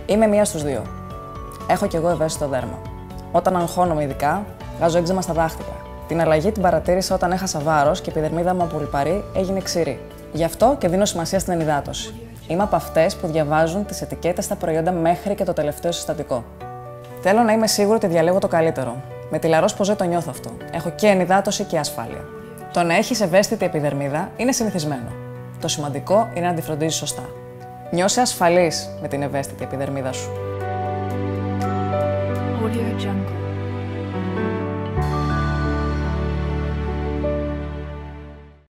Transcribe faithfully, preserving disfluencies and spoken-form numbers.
Είμαι μία στους δύο. Έχω κι εγώ ευαίσθητο δέρμα. Όταν αγχώνομαι ειδικά, βγάζω έξιμα στα δάχτυλα. Την αλλαγή την παρατήρησα όταν έχασα βάρος και η επιδερμίδα μου από λιπαρή έγινε ξηρή. Γι' αυτό και δίνω σημασία στην ενυδάτωση. Είμαι από αυτές που διαβάζουν τις ετικέτες στα προϊόντα μέχρι και το τελευταίο συστατικό. Θέλω να είμαι σίγουρη ότι διαλέγω το καλύτερο. Με τη Λαρός ποζέ το νιώθω αυτό. Έχω και ενυδάτωση και ασφάλεια. Το να έχεις ευαίσθητη επιδερμίδα είναι συνηθισμένο. Το σημαντικό είναι να τη φροντίζεις σωστά. Νιώσε ασφαλής με την ευαίσθητη επιδερμίδα σου. Audio Jungle.